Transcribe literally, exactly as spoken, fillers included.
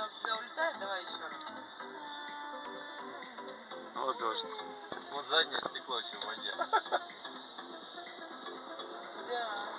она у тебя улетает, давай еще раз. Вот дождь. Вот заднее стекло еще в воде. Да.